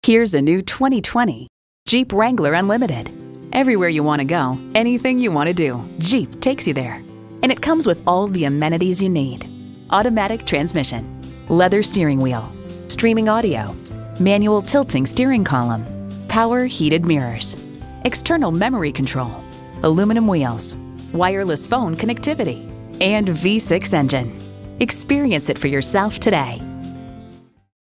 Here's a new 2020 Jeep Wrangler Unlimited. Everywhere you want to go, anything you want to do, Jeep takes you there. And it comes with all the amenities you need. Automatic transmission, leather steering wheel, streaming audio, manual tilting steering column, power heated mirrors, external memory control, aluminum wheels, wireless phone connectivity, and V6 engine. Experience it for yourself today.